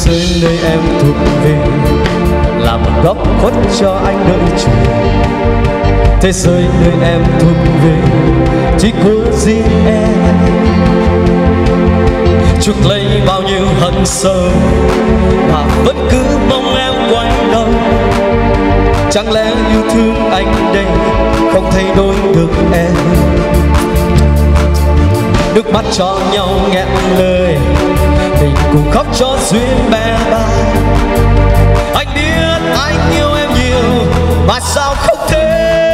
giới nơi em thuộc về là một góc khuất cho anh đợi chờ. Thế giới nơi em thuộc về chỉ của riêng em, chuộc lấy bao nhiêu hận sâu mà vẫn cứ mong em quay đầu. Chẳng lẽ yêu thương anh đây không thay đổi được em? Nước mắt cho nhau nghẹn lời, mình cùng khóc cho duyên bè bái. Anh biết anh yêu em nhiều mà sao không thể.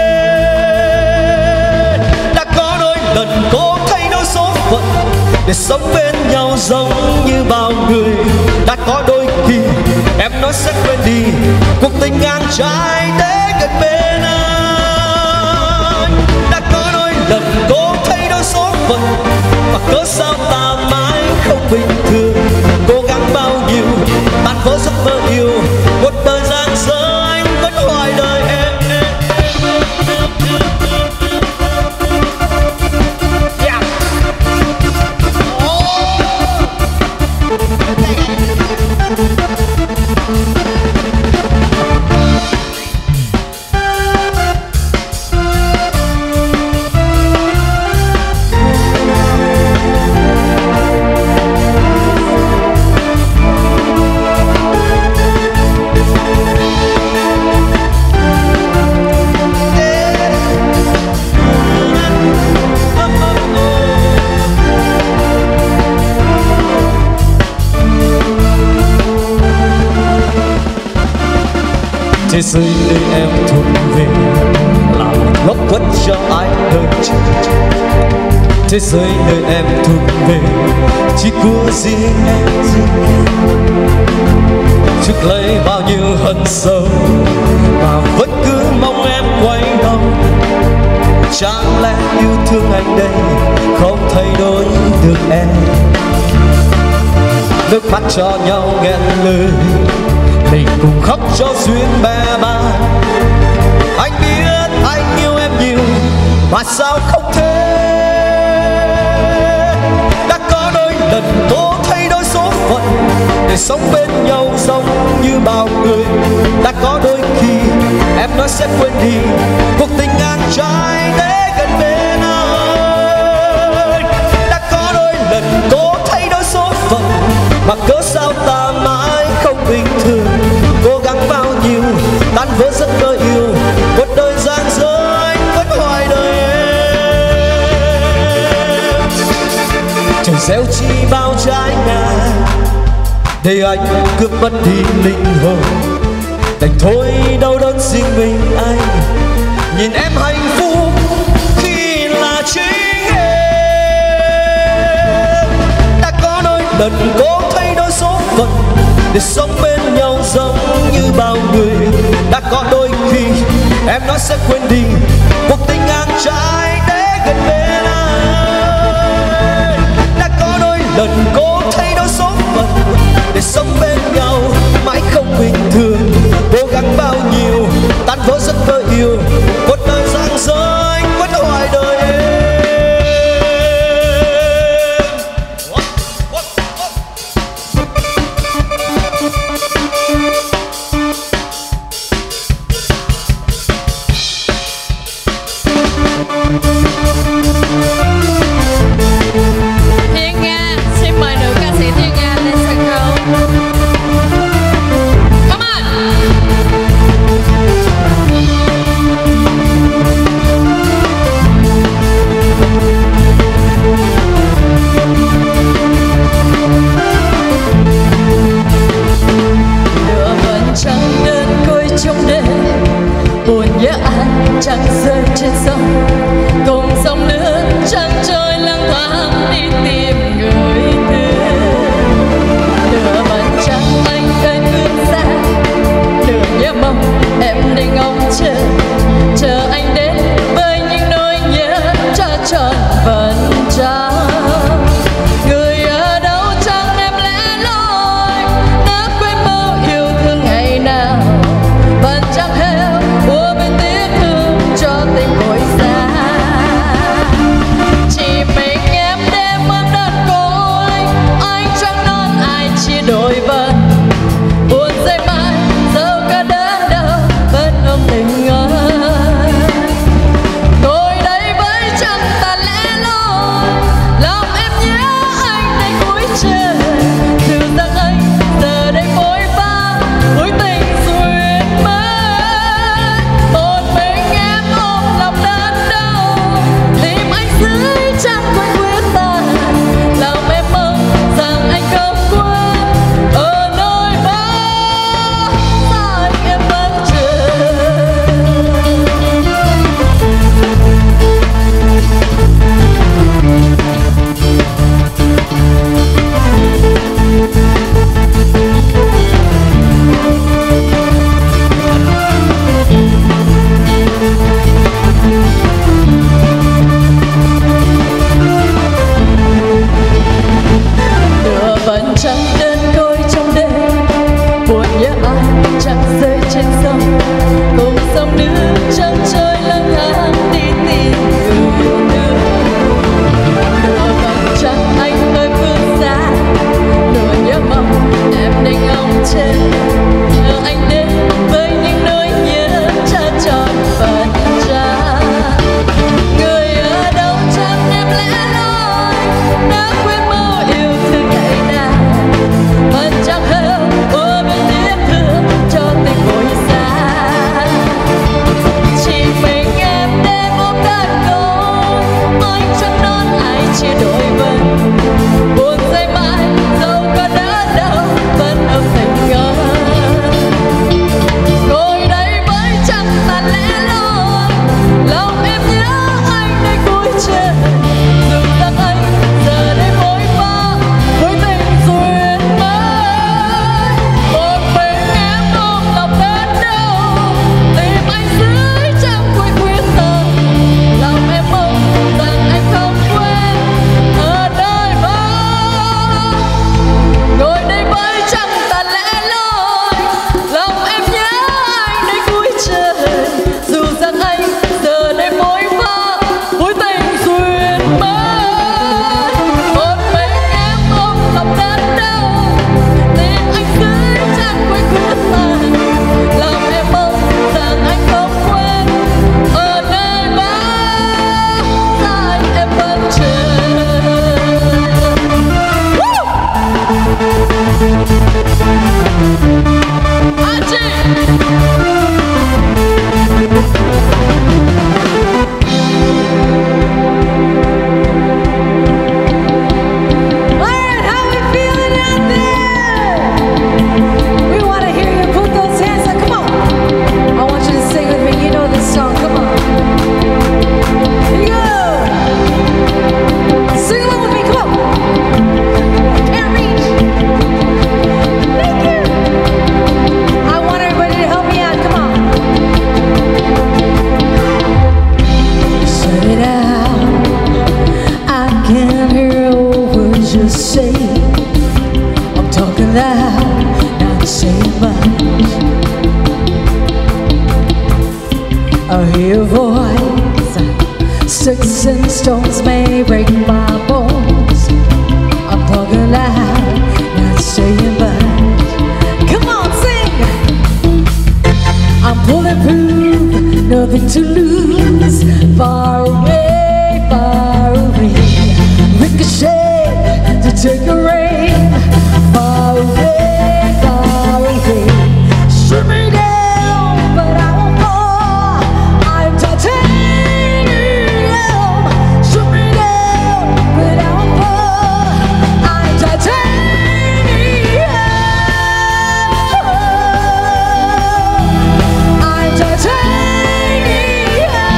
Đã có đôi lần cố thay đổi số phận để sống bên nhau giống như bao người. Đã có đôi khi em nói sẽ quên đi cuộc tình ngang trái để gần bên anh. Đã có đôi lần cố thay đổi số phận mà cớ sao ta mãi không bình thường. Cố gắng bao nhiêu tan vỡ giấc mơ yêu, một đời giang dở anh vẫn hoài đời em. Thế giới nơi em thuộc về là một góc khuất cho anh đợi chờ. Thế giới nơi em thuộc về chỉ của riêng em, trước lấy bao nhiêu hận sâu mà vẫn cứ mong em quay đầu. Chẳng lẽ yêu thương anh đây không thay đổi được em? Nước mắt cho nhau nghẹn lời, mình cùng khóc cho duyên bè bái. Anh biết anh yêu em nhiều mà sao không thể. Đã có đôi lần cố thay đổi số phận để sống bên nhau giống như bao người. Đã có đôi khi em nói sẽ quên đi cuộc tình ngang trái để gần bên anh. Đã có đôi lần cố thay đổi số phận mà cớ sao ta mãi không bình thường. Cố gắng bao nhiêu tan vỡ giấc mơ yêu, một đời giang dở anh vẫn hoài đời em. Trời gieo chi bao trái ngang để anh cướp mất đi linh hồn. Đành thôi đau đớn riêng mình anh, nhìn em hạnh phúc khi là chính em. Đã có đôi lần cố thay đổi số phận để sống bên nhau giống như bao người. Đã có đôi khi em nói sẽ quên đi cuộc tình ngang trái để gần bên anh. Đã có đôi lần cố thay đổi số phận để sống bên nhau mãi không bình thường. Cố gắng bao nhiêu tan vỡ giấc mơ yêu, một đời giang dở anh vẫn hoài đời em. Thiên Nga, xin mời nữ ca sĩ Thiên Nga lên sân khấu. Come on. Lửa vẫn trăng đơn côi trong đêm, buồn nhớ anh chẳng rơi trên sông. Cùng dòng nước trăng trôi lang thoáng đi tìm người thương. Lửa vẫn trăng anh cay phương xa, lửa nhớ mong em để ngóng chờ. Chờ anh đến với những nỗi nhớ cho trọn vần trăng. Người ở đâu chẳng em lẻ loi, đã quên mơ yêu thương ngày nào. Vẫn chẳng heo của bên tiếc thương cho tình vội xa. nhớ ai chẳng rơi trên sông, cùng dòng nước trăng trôi lang thang đi tìm người nữa. Nửa vầng trăng anh nơi phương xa, nửa nhớ mong em đành ngóng trên. Nhớ anh đến với những nỗi nhớ cha tròn phần cha. Người ở đâu chẳng em lẽ loi, đã quên mơ yêu thương ngày nào. Vẫn chẳng hơn ôi bên tiếc thương cho tình vội xa. Chỉ mình em đêm ôm đơn côi, anh chẳng đón ai chia đôi vần. Buồn say mãi dẫu có đỡ đâu vẫn âm thầm ngỡ. Ngồi đây với chẳng tàn lẽ loi, lòng em nhớ anh đây cuối trời. Dù rằng anh giờ đây vội vã với tình duyên mới. Một mình em ôm lòng đớn đau, tìm anh dưới trăng cuối khuyết tần. Lòng em mong rằng anh không quên ở nơi vắng. Ngồi đây với chẳng tàn lẽ loi, lòng em nhớ anh đây cuối trời. Dù rằng anh giờ đây vội vã với tình duyên mới. Một mình em ôm lòng đớn đau, tìm anh dưới trăng cuối khuyết tần. Lòng em mong rằng anh không quên ở nơi vắng, tại em vẫn chờ. Alright, how we feeling out there? We want to hear you put those hands up. Come on. I want you to sing with me. You know this song. Come on. Here you go. Sing along with me. Come on. Can't reach. Thank you. I want everybody to help me out. Come on. Shut it out. I can't hear a word you say. I'm talking loud, not saying much. I hear a voice. Sticks and stones may break my bones. I'm talking loud, not saying much. Come on, sing. I'm bulletproof, nothing to lose. Far away, far away. Ricochet to take a rain. Far away, far away. Shoot me down, but I won't fall. I'm titanium. Shoot me down, but I won't fall. I'm titanium. I'm titanium.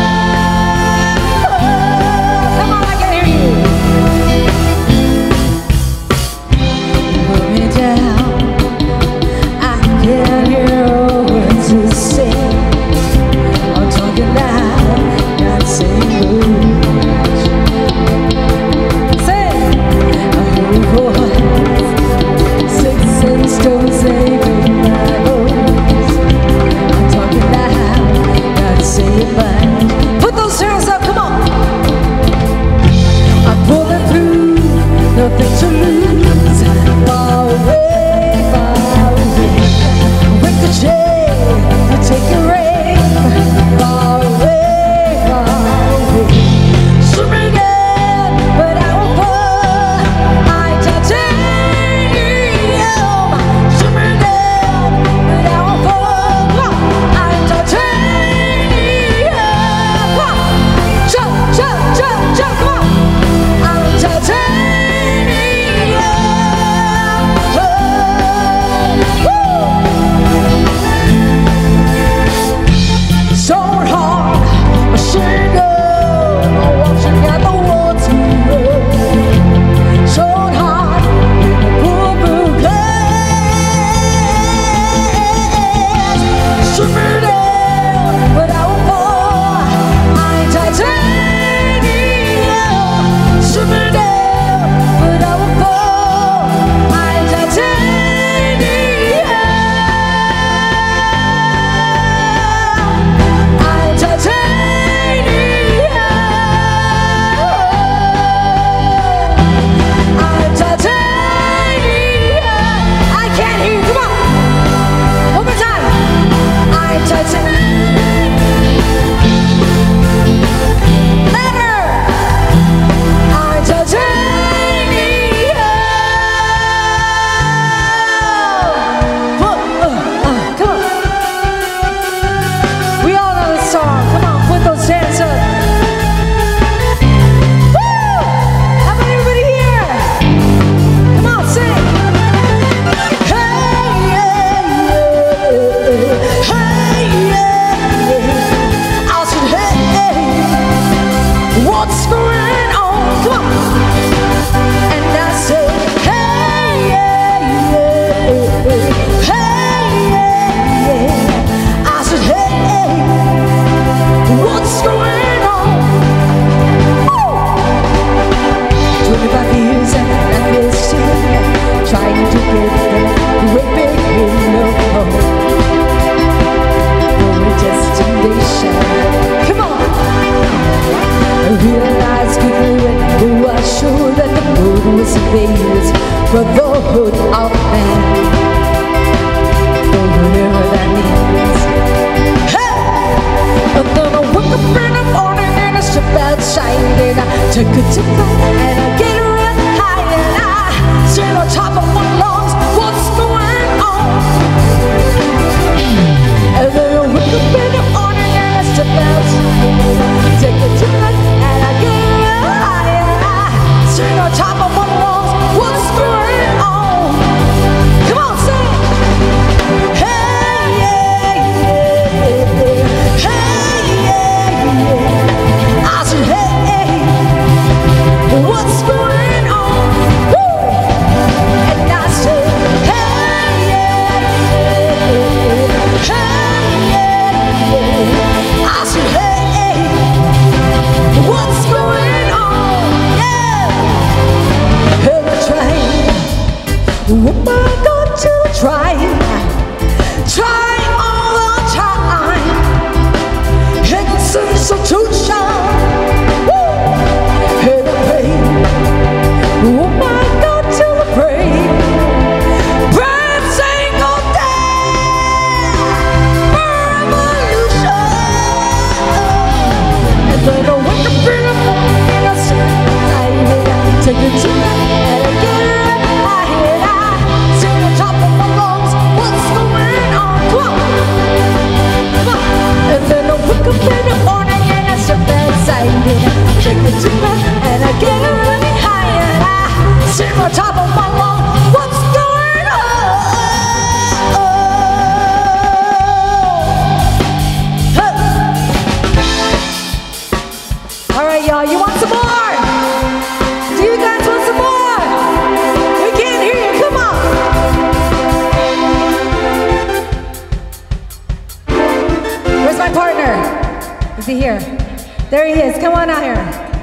he here? There he is. Come on out here.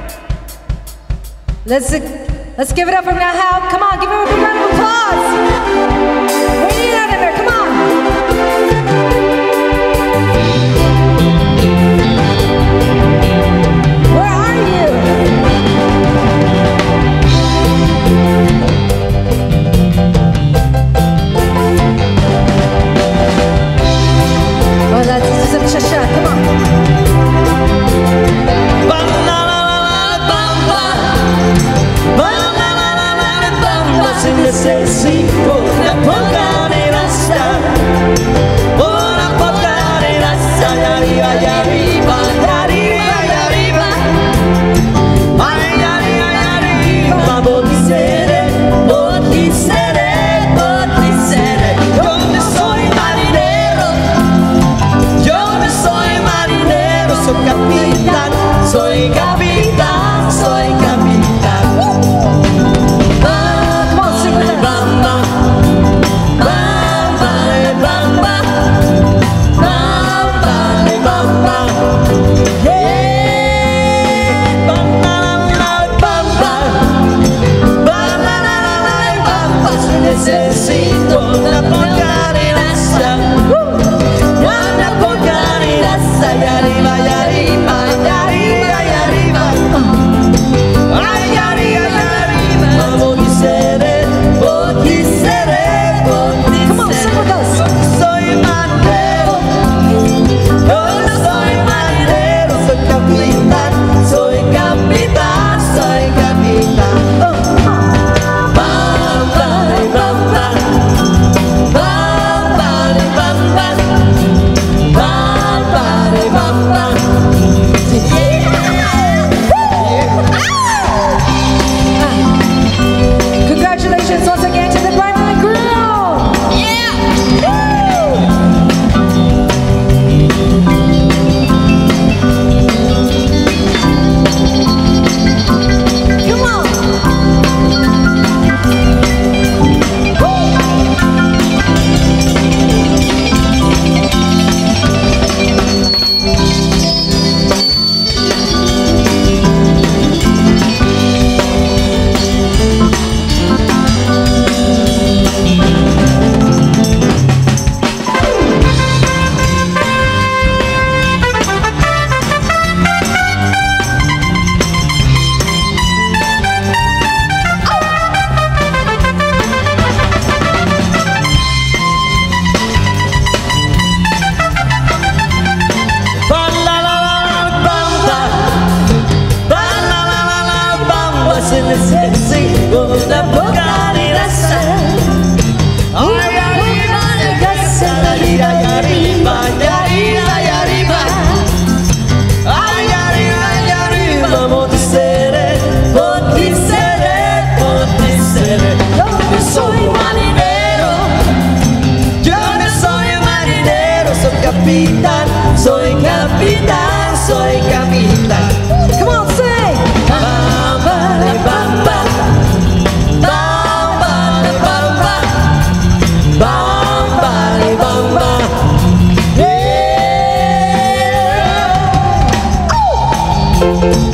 Let's give it up for Nahal. Come on, give him a big round of applause. We need it out of there. Come on. Where are you? Oh, let's do some cha-cha. Come on. Necesito una poca de rasa, una poca de rasa, y arriba, y arriba, y arriba, y arriba, ay, ay, ay, arriba, Bodhisere, Bodhisere, Bodhisere. Yo no soy marinero, soy capitán, soy capitán, soy capitán. Necesito una poca de rasa, una poca de rasa, y arriba, y arriba, y arriba, y arriba, ay, arriba, y arriba, Bodhisere, Bodhisere, Bodhisere. Soy marinero, yo no soy marinero, soy capitán, soy capitán, soy capitán. Congratulations once again to the bride and the groom! Yeah! Come on! Necesito una poca de rasa, ay, arriba, de casa, y arriba, y arriba, y arriba, ay, arriba, y arriba, Bodhisere, Bodhisere, Bodhisere. Yo no soy marinero, yo no soy marinero, soy capitán, soy capitán, soy capitán. Come on, sing! Yeah.